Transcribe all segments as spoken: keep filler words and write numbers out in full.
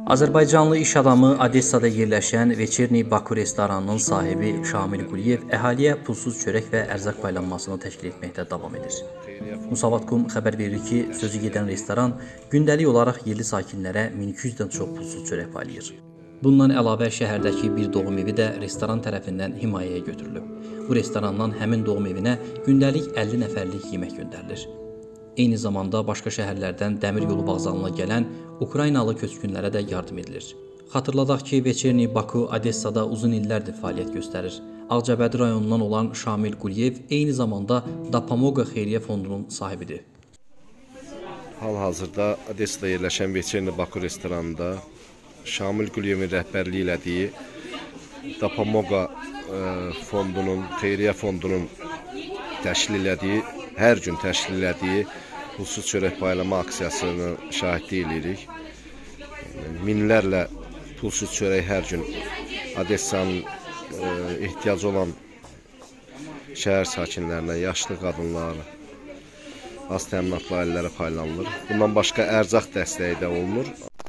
Azərbaycanlı iş adamı Odessada yerləşən Veçerni Baku restoranının sahibi Şamil Quliyev əhaliyə pulsuz çörək və ərzaq paylanmasını təşkil etməkdə davam edir. Musavat nöqtə com xəbər verir ki, sözü gedən restoran gündəlik olaraq yerli sakinlərə min iki yüzdən çox pulsuz çörək paylayır. Bundan əlavə şəhərdəki bir doğum evi də restoran tərəfindən himayəyə götürülüb. Bu restorandan həmin doğum evinə gündəlik əlli nəfərlik yemək göndərilir. Eyni zamanda başqa şəhərlərdən dəmir yolu vağzalına gələn Ukraynalı köçkünlərə də yardım edilir. Xatırladaq ki, Veçerni Baku Odessada uzun illərdir fəaliyyət göstərir. Ağcabədi rayonundan olan Şamil Quliyev eyni zamanda Dapamoga Xeyriyyə Fondunun sahibidir. Hal-hazırda Odessada yerləşən Veçerni Baku restoranında Şamil Quliyevin rəhbərliyi elədiyi Dapamoga Fondunun, Xeyriyyə Fondunun təşkil elədiyi, hər gün təşkil elədiyi pulsuz çörək paylama aksiyasını şahidlik edirik. Minlərlə pulsuz çörək hər gün Odessanın ehtiyacı olan şəhər sakinlərinə, yaşlı qadınlara, az təminatlı ailələrə paylanılır. Bundan başqa ərzaq dəstəyi də olunur.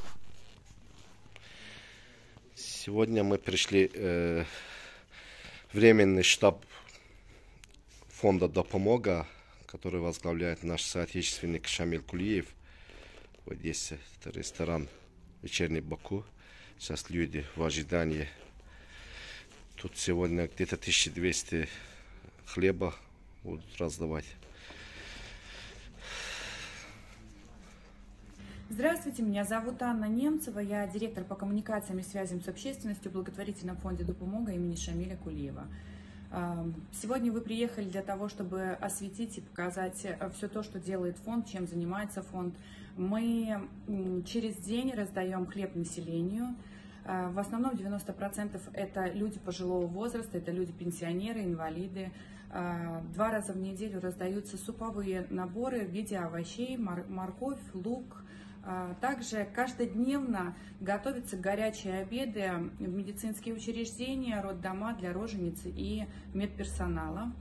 Сегодня мы пришли э, временный штаб фонда «Допомога», который возглавляет наш соотечественник Шамиль Кулиев в Одессе. Это ресторан «Вечерний Баку». Сейчас люди в ожидании. Тут сегодня где-то тысяча двести хлеба будут раздавать. Здравствуйте, меня зовут Анна Немцева, я директор по коммуникациям и связям с общественностью в благотворительном фонде «Допомога» имени Шамиля Кулиева. Сегодня вы приехали для того, чтобы осветить и показать все то, что делает фонд, чем занимается фонд. Мы через день раздаем хлеб населению. В основном девяносто процентов это люди пожилого возраста, это люди-пенсионеры, инвалиды. Два раза в неделю раздаются суповые наборы в виде овощей, морковь, лук. Также каждодневно готовятся горячие обеды в медицинские учреждения, роддома для рожениц и медперсонала.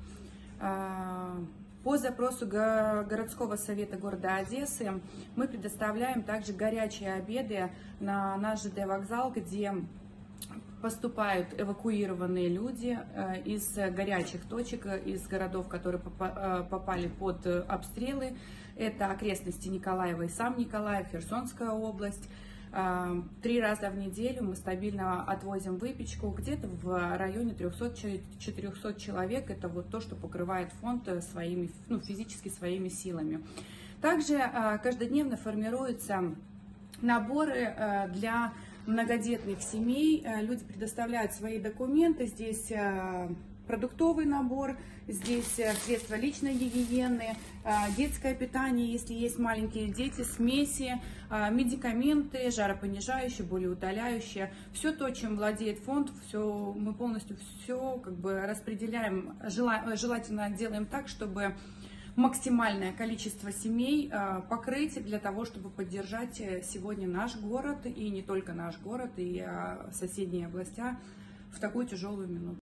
По запросу городского совета города Одессы мы предоставляем также горячие обеды на наш ЖД вокзал, где поступают эвакуированные люди из горячих точек, из городов, которые попали под обстрелы. Это окрестности Николаева и сам Николаев, Херсонская область. Три раза в неделю мы стабильно отвозим выпечку, где-то в районе трёхсот-четырёхсот человек. Это вот то, что покрывает фонд своими, ну, физически своими силами. Также каждодневно формируются наборы для многодетных семей. Люди предоставляют свои документы. Здесь продуктовый набор, здесь средства личной гигиены, детское питание, если есть маленькие дети, смеси, медикаменты, жаропонижающие, болеутоляющие. Все то, чем владеет фонд, все, мы полностью все как бы распределяем, желательно делаем так, чтобы максимальное количество семей покрыть для того, чтобы поддержать сегодня наш город, и не только наш город, и соседние области в такую тяжелую минуту.